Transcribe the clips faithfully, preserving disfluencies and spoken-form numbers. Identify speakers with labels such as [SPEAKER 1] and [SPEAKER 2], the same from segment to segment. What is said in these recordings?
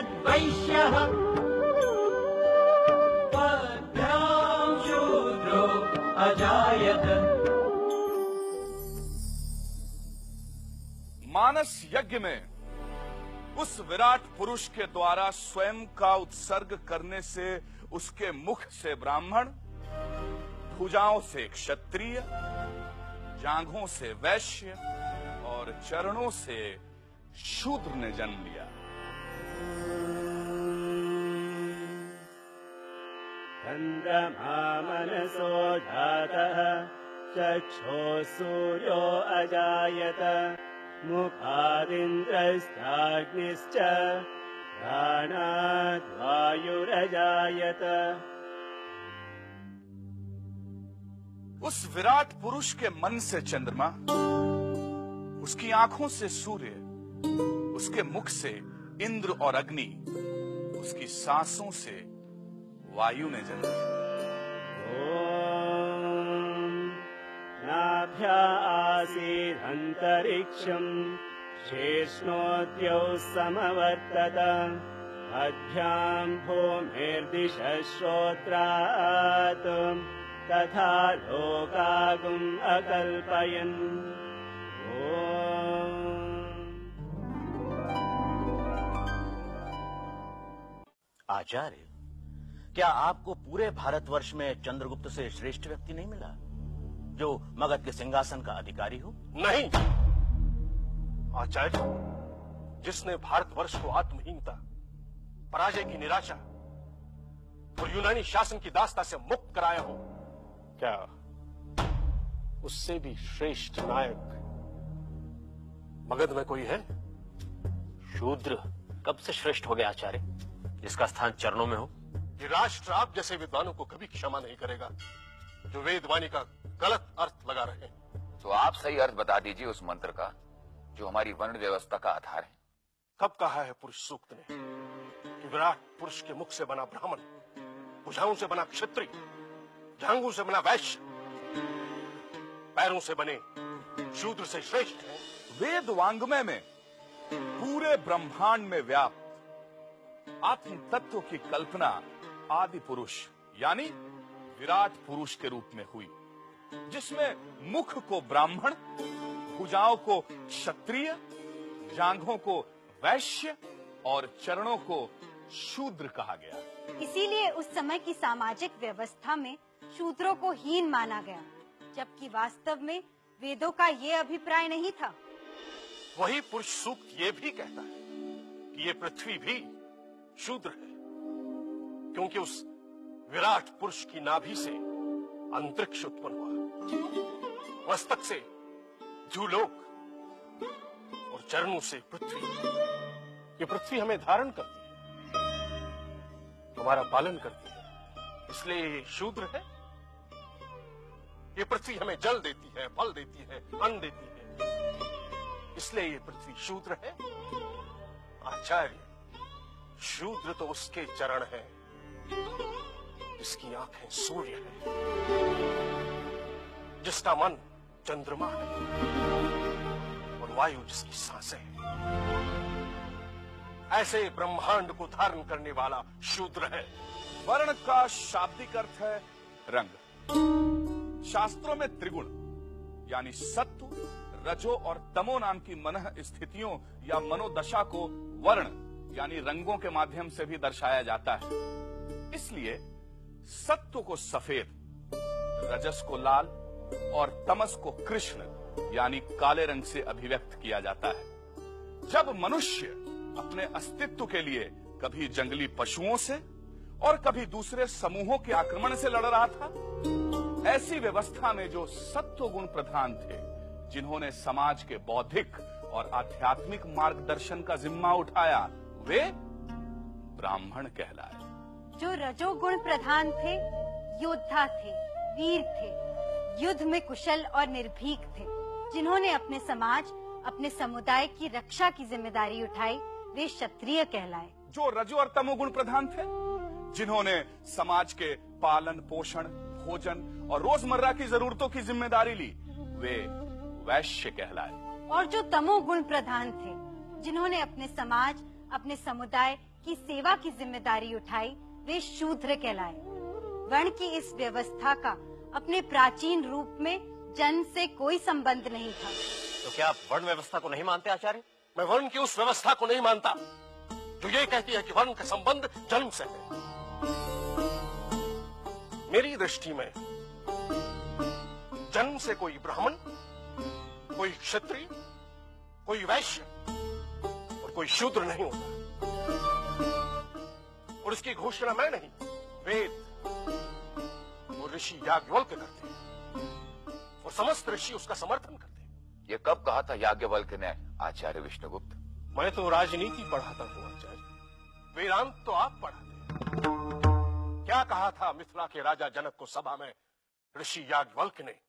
[SPEAKER 1] यद्वैश्यः पद्भ्यां शूद्रो अजायत।
[SPEAKER 2] मानस यज्ञ में उस विराट पुरुष के द्वारा स्वयं का उत्सर्ग करने से उसके मुख से ब्राह्मण, भुजाओं से क्षत्रिय, जांघों से वैश्य और चरणों से शूद्र ने जन्म लिया।
[SPEAKER 3] चंद्रमा मनसो जातः चक्षुः सूर्यो अजायत मुखादिन्द्रश्चाग्निश्च प्राणाद् वायुरजायत।
[SPEAKER 2] उस विराट पुरुष के मन से चंद्रमा, उसकी आंखों से सूर्य, उसके मुख से इंद्र और अग्नि, उसकी सांसों से वायु ने जन्म लिया।
[SPEAKER 3] ओम नाभ्या आसीदन्तरिक्षं शेषणोद्यौ समवर्तत अभ्यां भूमिर्दिशः श्रोत्रात् तथा लोकागुम् अकल्पयन्।
[SPEAKER 4] आचार्य, क्या आपको पूरे भारतवर्ष में चंद्रगुप्त से श्रेष्ठ व्यक्ति नहीं मिला जो मगध के सिंहासन का अधिकारी हो?
[SPEAKER 5] नहीं आचार्य, जिसने भारतवर्ष को आत्महीनता, पराजय की निराशा और यूनानी शासन की दास्ता से मुक्त कराया हो, क्या उससे भी श्रेष्ठ नायक मगध में कोई है?
[SPEAKER 4] शूद्र कब से श्रेष्ठ हो गया आचार्य, जिसका स्थान चरणों में हो?
[SPEAKER 5] ये राष्ट्र आप जैसे विद्वानों को कभी क्षमा नहीं करेगा जो वेदवाणी का गलत अर्थ लगा रहे हैं।
[SPEAKER 6] तो आप सही अर्थ बता दीजिए उस मंत्र का जो हमारी वर्ण व्यवस्था का आधार है।
[SPEAKER 5] कब कहा है पुरुष सूक्त ने कि विराट पुरुष के मुख से बना ब्राह्मण, भुजाओं से बना क्षत्रिय, जांघों से बना वैश्य, पैरों से बने शूद्र से श्रेष्ठ है?
[SPEAKER 2] वेद वांग्मय में पूरे ब्रह्मांड में व्याप्त आत्म तत्व की कल्पना आदि पुरुष यानी विराट पुरुष के रूप में हुई, जिसमें मुख को ब्राह्मण, भुजाओं को क्षत्रिय, जांघों को वैश्य और चरणों को शूद्र कहा गया।
[SPEAKER 7] इसीलिए उस समय की सामाजिक व्यवस्था में शूद्रों को हीन माना गया, जबकि वास्तव में वेदों का ये अभिप्राय नहीं था।
[SPEAKER 5] वही पुरुष सूक्त ये भी कहता है कि ये पृथ्वी भी शूद्र है, क्योंकि उस विराट पुरुष की नाभि से अंतरिक्ष उत्पन्न हुआ, मस्तक से भूलोक और चरणों से पृथ्वी। ये पृथ्वी हमें धारण करती है, हमारा पालन करती है, इसलिए ये शूद्र है। ये पृथ्वी हमें जल देती है, फल देती है, अन्न देती है, इसलिए ये पृथ्वी शूद्र है। आचार्य, शूद्र तो उसके चरण है जिसकी आंखें सूर्य है, जिसका मन चंद्रमा है और वायु जिसकी सांसें हैं। ऐसे ब्रह्मांड को धारण करने वाला शूद्र है।
[SPEAKER 2] वर्ण का शाब्दिक अर्थ है रंग। शास्त्रों में त्रिगुण यानी सत्व, रजो और तमो नाम की मनः स्थितियों या मनोदशा को वर्ण यानी रंगों के माध्यम से भी दर्शाया जाता है। इसलिए सत्व को सफेद, रजस को लाल और तमस को कृष्ण यानी काले रंग से अभिव्यक्त किया जाता है। जब मनुष्य अपने अस्तित्व के लिए कभी जंगली पशुओं से और कभी दूसरे समूहों के आक्रमण से लड़ रहा था, ऐसी व्यवस्था में जो सत्व गुण प्रधान थे, जिन्होंने समाज के बौद्धिक और आध्यात्मिक मार्गदर्शन का जिम्मा उठाया, वे ब्राह्मण कहलाए।
[SPEAKER 7] जो रजोगुण प्रधान थे, योद्धा थे, वीर थे, युद्ध में कुशल और निर्भीक थे, जिन्होंने अपने समाज, अपने समुदाय की रक्षा की जिम्मेदारी उठाई, वे क्षत्रिय कहलाए।
[SPEAKER 2] जो रजो और तमोगुण प्रधान थे, जिन्होंने समाज के पालन पोषण, भोजन और रोजमर्रा की जरूरतों की जिम्मेदारी ली, वे वैश्य कहलाए।
[SPEAKER 7] और जो तमोगुण प्रधान थे, जिन्होंने अपने समाज, अपने समुदाय की सेवा की जिम्मेदारी उठाई वे शूद्र कहलाए। वर्ण की इस व्यवस्था का अपने प्राचीन रूप में जन्म से कोई संबंध नहीं था।
[SPEAKER 5] तो क्या आप वर्ण व्यवस्था को नहीं मानते आचार्य? मैं वर्ण की उस व्यवस्था को नहीं मानता जो ये कहती है कि वर्ण का संबंध जन्म से है। मेरी दृष्टि में जन्म से कोई ब्राह्मण, कोई क्षत्रिय, कोई वैश्य और कोई शूद्र नहीं होता। और इसकी घोषणा मैं नहीं, वेद और ऋषि याज्ञवल्क्य करते हैं और समस्त ऋषि उसका समर्थन करते हैं।
[SPEAKER 6] ये कब कहा था याज्ञवल्क्य ने आचार्य विष्णुगुप्त?
[SPEAKER 5] मैं तो राजनीति पढ़ाता हूं आचार्य, वेदांत तो आप पढ़ाते हैं। क्या कहा था मिथिला के राजा जनक को सभा में ऋषि याज्ञवल्क्य ने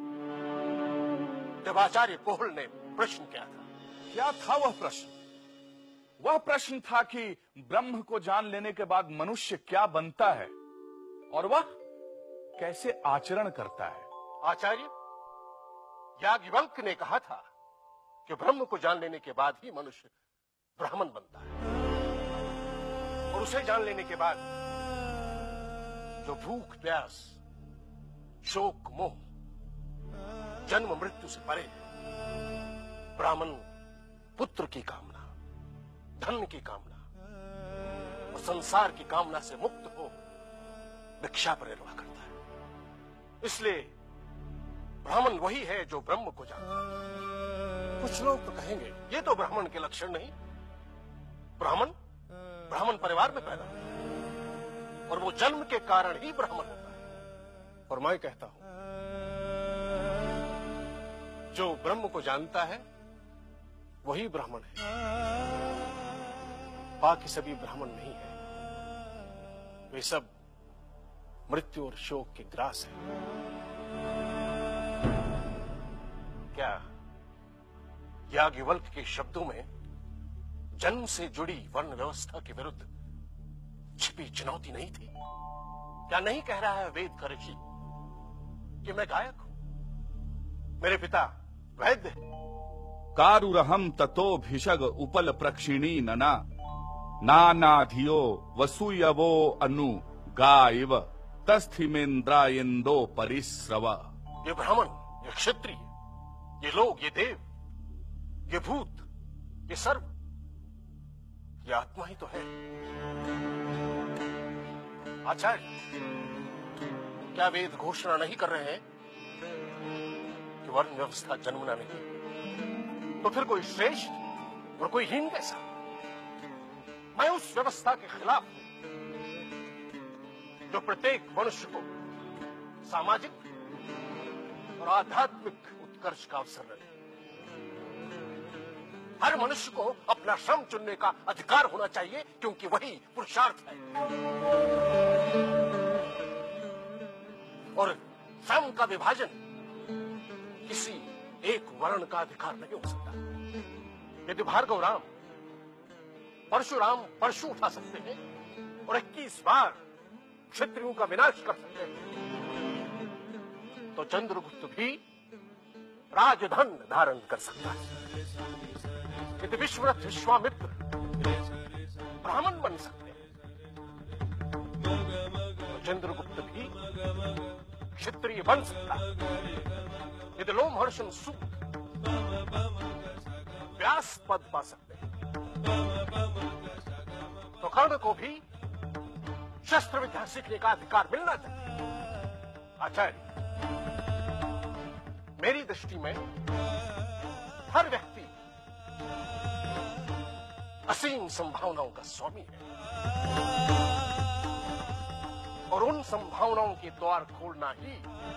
[SPEAKER 5] जब आचार्य कोहल ने प्रश्न किया था?
[SPEAKER 2] क्या था वह प्रश्न? वह प्रश्न था कि ब्रह्म को जान लेने के बाद मनुष्य क्या बनता है और वह कैसे आचरण करता है।
[SPEAKER 5] आचार्य, याज्ञवल्क्य ने कहा था कि ब्रह्म को जान लेने के बाद ही मनुष्य ब्राह्मण बनता है और उसे जान लेने के बाद जो भूख प्यास, शोक मोह, जन्म मृत्यु से परे ब्राह्मण पुत्र की कामना, धन की कामना और संसार की कामना से मुक्त हो भिक्षा पर निर्वाह करता है। इसलिए ब्राह्मण वही है जो ब्रह्म को जानता है। कुछ लोग तो कहेंगे ये तो ब्राह्मण के लक्षण नहीं, ब्राह्मण ब्राह्मण परिवार में पैदा हुआ और वो जन्म के कारण ही ब्राह्मण होता है। और मैं कहता हूं जो ब्रह्म को जानता है वही ब्राह्मण है, बाकी सभी ब्राह्मण नहीं है। वे सब मृत्यु और शोक के ग्रास है। क्या याज्ञवल्क्य के शब्दों में जन्म से जुड़ी वर्ण व्यवस्था के विरुद्ध छिपी चुनौती नहीं थी? क्या नहीं कह रहा है वेद का ऋषि कि मैं गायक हूं, मेरे पिता वैद्य है?
[SPEAKER 2] कारुरहम ततो भिषग उपल प्रक्षिणी नना नानाधियो वसूयवो अनु गाइव तस्थिमेन्द्रायेन्दो परिस्रव।
[SPEAKER 5] ये ब्राह्मण, ये क्षत्रिय, ये लोग, ये देव, ये भूत, ये सर्व, ये आत्मा ही तो है। आचार्य, क्या वेद घोषणा नहीं कर रहे हैं कि वर्ण व्यवस्था जन्मना नहीं? तो फिर कोई श्रेष्ठ और कोई हीन कैसा? मैं उस व्यवस्था के खिलाफ हूं जो प्रत्येक मनुष्य को सामाजिक और आध्यात्मिक उत्कर्ष का अवसर रहे। हर मनुष्य को अपना श्रम चुनने का अधिकार होना चाहिए क्योंकि वही पुरुषार्थ है। और श्रम का विभाजन किसी एक वर्ण का अधिकार नहीं हो सकता। यदि भार्गव राम परशुराम परशु उठा सकते हैं और इक्कीस बार क्षत्रियों का विनाश कर सकते हैं, तो चंद्रगुप्त भी राजधन धारण कर सकता है। यदि विश्वरथ विश्वामित्र ब्राह्मण बन सकते हैं, तो चंद्रगुप्त भी क्षत्रिय बन सकता है। यदि लोमहर्षण सूत व्यास पद पा सकते हैं, तो कर्ण को भी शस्त्र विद्या सीखने का अधिकार मिलना चाहिए। आचार्य, मेरी दृष्टि में हर व्यक्ति असीम संभावनाओं का स्वामी है और उन संभावनाओं के द्वार खोलना ही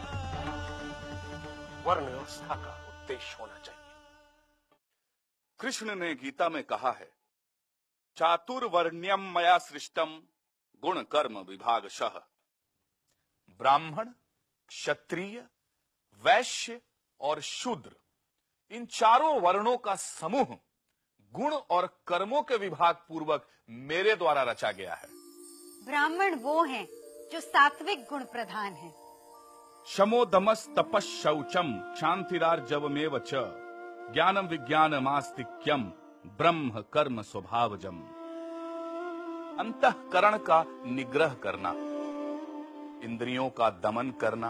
[SPEAKER 5] वर्ण व्यवस्था का उद्देश्य होना चाहिए।
[SPEAKER 2] कृष्ण ने गीता में कहा है, चातुर्वर्ण्यम मया सृष्टम गुण कर्म विभागशः। ब्राह्मण, क्षत्रिय, वैश्य और शूद्र, इन चारों वर्णों का समूह गुण और कर्मों के विभाग पूर्वक मेरे द्वारा रचा गया है।
[SPEAKER 7] ब्राह्मण वो हैं जो सात्विक गुण प्रधान हैं।
[SPEAKER 2] शमोदमस तपस शौचम शांतिरार्जवमेव च ज्ञानम विज्ञानमास्तिक्यम ब्रह्म कर्म स्वभावजम। अंतःकरण का निग्रह करना, इंद्रियों का दमन करना,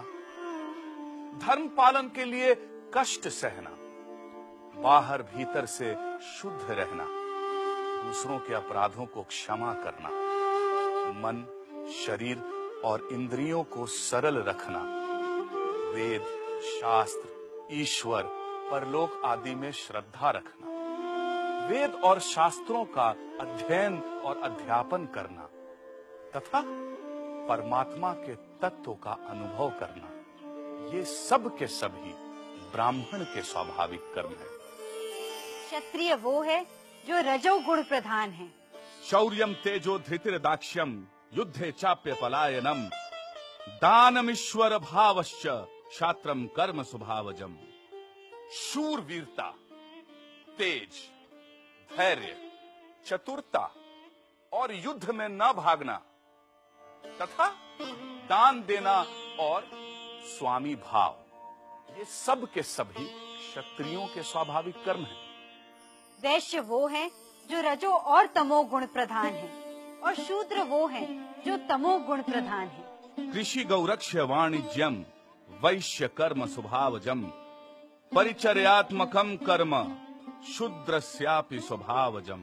[SPEAKER 2] धर्म पालन के लिए कष्ट सहना, बाहर भीतर से शुद्ध रहना, दूसरों के अपराधों को क्षमा करना, मन, शरीर और इंद्रियों को सरल रखना, वेद, शास्त्र, ईश्वर, परलोक आदि में श्रद्धा रखना, वेद और शास्त्रों का अध्ययन और अध्यापन करना तथा परमात्मा के तत्व का अनुभव करना, ये सब के सभी ब्राह्मण के स्वाभाविक कर्म है।
[SPEAKER 7] क्षत्रिय वो है जो रजोगुण प्रधान है।
[SPEAKER 2] शौर्यम तेजो धृतिर्दाक्ष्यम युद्धे चाप्य पलायनम दानमीश्वर भावश्च क्षात्रम कर्म स्वभावजम। शूरवीरता, तेज, धैर्य, चतुरता और युद्ध में न भागना तथा दान देना और स्वामी भाव, ये सब के सभी क्षत्रियों के स्वाभाविक कर्म हैं।
[SPEAKER 7] वैश्य वो है जो रजो और तमो गुण प्रधान है और शूद्र वो है जो तमो गुण प्रधान है।
[SPEAKER 2] कृषि गौरक्ष्य वाणिज्यम वैश्य कर्म स्वभावजम परिचर्यात्मकम कर्म शूद्रस्यापि स्वभावजम।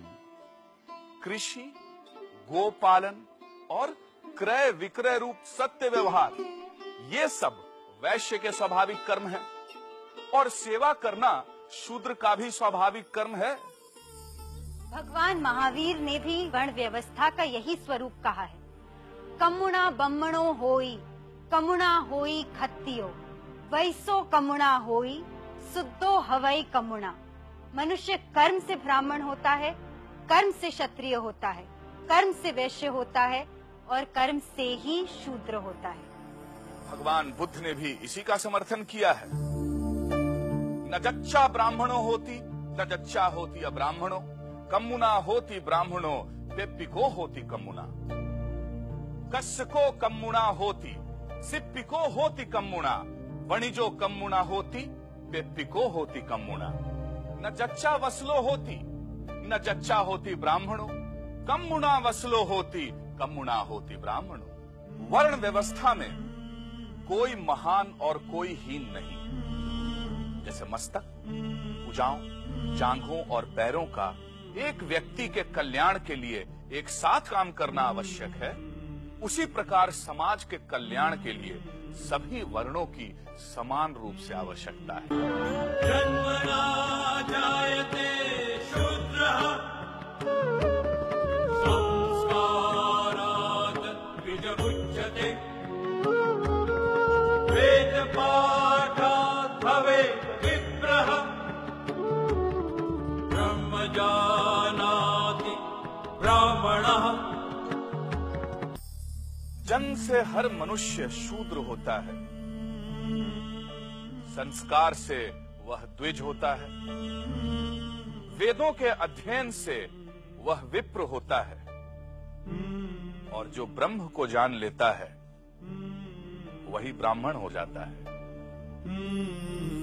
[SPEAKER 2] कृषि, गोपालन और क्रय विक्रय रूप सत्य व्यवहार, ये सब वैश्य के स्वाभाविक कर्म हैं और सेवा करना शूद्र का भी स्वाभाविक कर्म है।
[SPEAKER 7] भगवान महावीर ने भी वर्ण व्यवस्था का यही स्वरूप कहा है। कमुणा बम्मणो होई, कमुणा होई खत्तियो, वैसो कमुणा होई, सुद्धो हवई कमुणा। मनुष्य कर्म से ब्राह्मण होता है, कर्म से क्षत्रिय होता है, कर्म से वैश्य होता है और कर्म से ही शूद्र होता है।
[SPEAKER 2] भगवान बुद्ध ने भी इसी का समर्थन किया है। न जच्चा ब्राह्मणो होती न जच्चा होती अब्राह्मणो, कमुना होती ब्राह्मणो पेप्पिको होती कमुना। कस्को कमुना होती सिप्पिको होती कमुना, वणिजो कमुना होती पेप्पिको होती कमुना। न जच्चा वसलो होती न जच्चा होती ब्राह्मणो, कमुना वसलो होती कमुना होती ब्राह्मणो। वर्ण व्यवस्था में कोई महान और कोई हीन नहीं। जैसे मस्तक, भुजाओं, जांघों और पैरों का एक व्यक्ति के कल्याण के लिए एक साथ काम करना आवश्यक है, उसी प्रकार समाज के कल्याण के लिए सभी वर्णों की समान रूप से आवश्यकता है।
[SPEAKER 1] जन्मना जायते शूद्रः संस्कारात् द्विजमुच्यते वेद पाठात् भवेत् विप्रः ब्रह्म जानाति ब्राह्मणः।
[SPEAKER 2] जन्म से हर मनुष्य शूद्र होता है, संस्कार से वह द्विज होता है, वेदों के अध्ययन से वह विप्र होता है और जो ब्रह्म को जान लेता है वही ब्राह्मण हो जाता है।